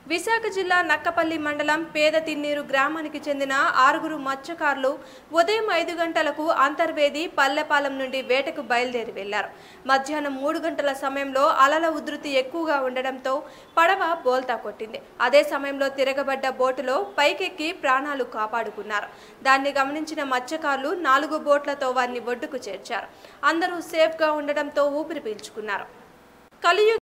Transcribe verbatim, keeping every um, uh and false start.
విశాఖ జిల్లా నక్కపల్లి మండలం పేదతిన్నీరు గ్రామానికి చెందిన ఆరుగురు మత్స్యకారులు ఉదయం ఐదు గంటలకు అంతర్వేది పల్లెపాలెం నుండి వేటకు బయలుదేరి వెళ్లారు. మధ్యాహ్నం మూడు గంటల సమయంలో అలల ఉధృతి ఎక్కువగా ఉండడంతో పడవ బోల్తా కొట్టింది. అదే సమయంలో తిరగబడ్డ బోటులో పైకెక్కి ప్రాణాలు కాపాడుకున్నారు. దాన్ని గమనించిన మత్స్యకారులు నాలుగు బోట్లతో వారిని ఒడ్డుకు చేర్చారు. అందరూ సేఫ్గా ఉండడంతో ఊపిరి పీల్చుకున్నారు. కలియుగ